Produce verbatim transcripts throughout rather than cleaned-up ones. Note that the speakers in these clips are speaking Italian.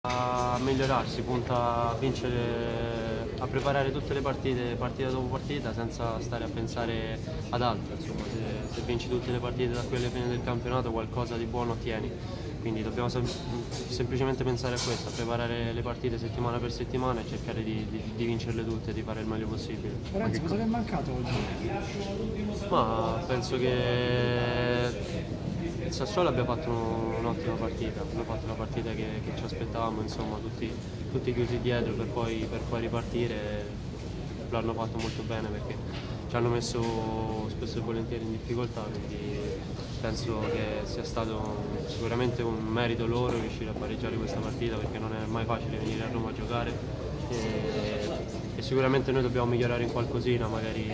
A migliorarsi, punta a vincere, a preparare tutte le partite, partita dopo partita, senza stare a pensare ad altro. Insomma, se, se vinci tutte le partite da qui alla fine del campionato, qualcosa di buono ottieni. Quindi dobbiamo sem semplicemente pensare a questo, a preparare le partite settimana per settimana e cercare di, di, di vincerle tutte e di fare il meglio possibile. Lorenzo, cosa vi è mancato oggi? Ma penso che il Sassuolo abbia fatto un'ottima partita, abbiamo fatto una partita che, che ci aspettavamo, insomma, tutti, tutti chiusi dietro per poi, per poi ripartire. L'hanno fatto molto bene perché ci hanno messo spesso e volentieri in difficoltà, quindi penso che sia stato sicuramente un merito loro riuscire a pareggiare questa partita, perché non è mai facile venire a Roma a giocare e, e sicuramente noi dobbiamo migliorare in qualcosina, magari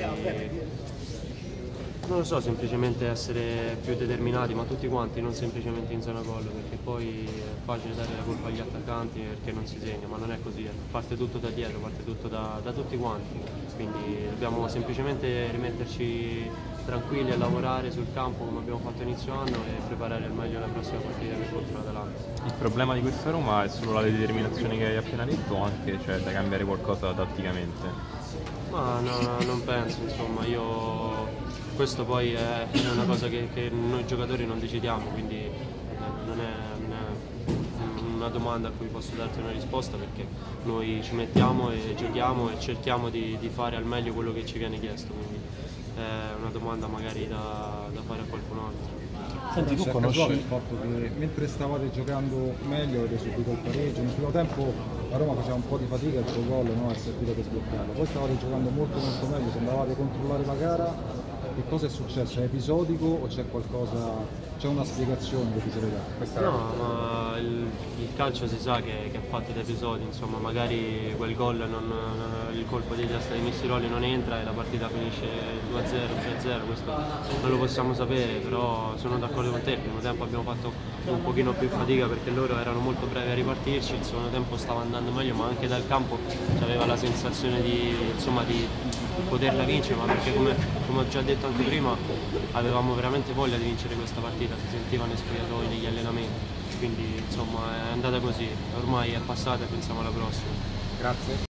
non lo so, semplicemente essere più determinati, ma tutti quanti, non semplicemente in zona gol, perché poi è facile dare la colpa agli attaccanti perché non si segna, ma non è così, parte tutto da dietro, parte tutto da, da tutti quanti, quindi dobbiamo semplicemente rimetterci tranquilli a lavorare sul campo come abbiamo fatto inizio anno e preparare al meglio la prossima partita che è contro l'Atalanta. Il problema di questa Roma è solo la determinazione che hai appena detto o anche c'è da cambiare qualcosa tatticamente? Ma no, no, non penso, insomma, io questo poi è una cosa che, che noi giocatori non decidiamo, quindi non è, non è una domanda a cui posso darti una risposta, perché noi ci mettiamo e giochiamo e cerchiamo di, di fare al meglio quello che ci viene chiesto, quindi è una domanda magari da, da fare a qualcun altro. Senti, tu conosci il fatto che mentre stavate giocando meglio avete subito il pareggio, nel primo tempo la Roma faceva un po' di fatica e il tuo gol no, è servito per sbloccarlo, poi stavate giocando molto molto meglio, sembravate controllare la gara. Che cosa è successo? È episodico o c'è qualcosa, c'è una spiegazione che ti sei data? No, ma il, il calcio si sa che, che è fatto di episodi, insomma, magari quel gol, non, il colpo di testa di Missiroli non entra e la partita finisce due a zero, tre a zero, questo non lo possiamo sapere, però sono d'accordo con te, il primo tempo abbiamo fatto un pochino più fatica perché loro erano molto bravi a ripartirci, il secondo tempo stava andando meglio, ma anche dal campo aveva la sensazione di, insomma, di poterla vincere, ma perché come, come ho già detto anche prima avevamo veramente voglia di vincere questa partita, si sentiva nei spogliatoi, negli allenamenti, quindi insomma è andata così, ormai è passata e pensiamo alla prossima. Grazie.